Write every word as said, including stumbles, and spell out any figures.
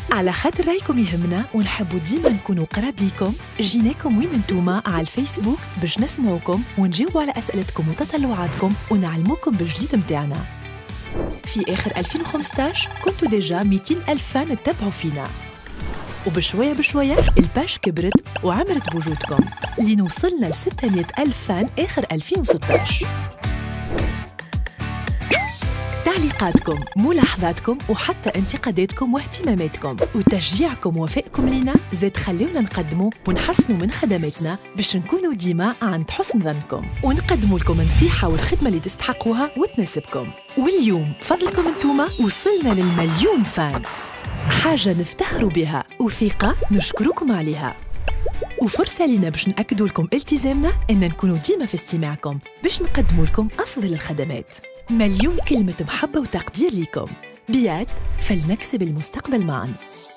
على خاطر رايكم يهمنا ونحبوا ديما نكونوا قراب ليكم، جيناكم وين انتوما على الفيسبوك باش نسمعوكم ونجاوبوا على أسئلتكم وتطلعاتكم ونعلموكم بالجديد متاعنا. في آخر ألفين وخمسطاش كنتوا ديجا مئتين ألف فان تتبعوا فينا، وبشوية بشوية الباش كبرت وعمرت بوجودكم لين وصلنا ل ستمئة ألف فان آخر ألفين وستطاش. تعليقاتكم، ملاحظاتكم وحتى انتقاداتكم واهتماماتكم وتشجيعكم ووفائكم لينا زاد خليونا نقدموا ونحسنوا من خدماتنا باش نكونوا ديما عند حسن ظنكم ونقدموا لكم النصيحة والخدمة اللي تستحقوها وتناسبكم. واليوم بفضلكم انتوما وصلنا للمليون فان، حاجة نفتخروا بها وثقة نشكركم عليها، وفرصة لنا باش نأكدوا لكم التزامنا أن نكونوا ديما في استماعكم باش نقدموا لكم أفضل الخدمات. مليون كلمة محبة وتقدير لكم. بيات، فلنكسب المستقبل معاً.